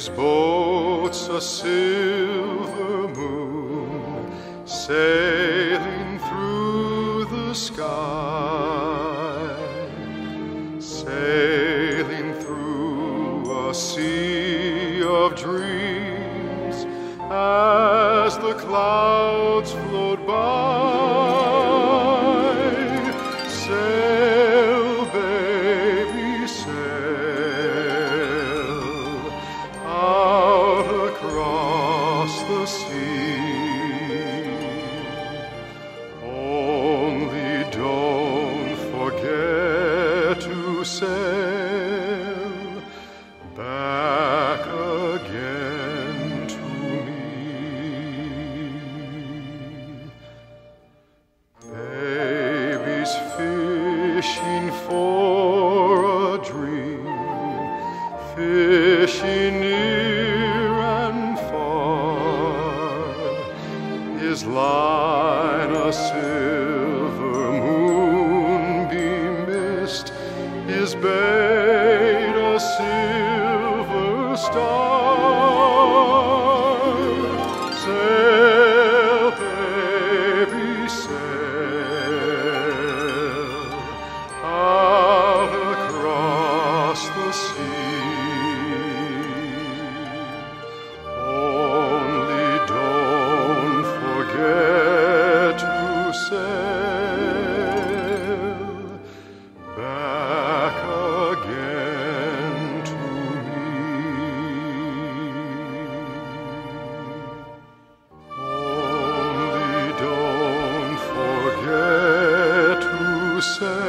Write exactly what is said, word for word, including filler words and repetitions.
His boat's a silver moon sailing through the sky, sailing through a sea of dreams as the clouds float by. Sail, baby, sail out across the sea. Only don't forget to sail back again to me. Baby's fishing for a dream, fishing near and far. His line a silver moonbeam mist, his bait a silver star. Sail, baby, sail out across the sea. Only don't forget to sail back again to me. Only don't forget to sail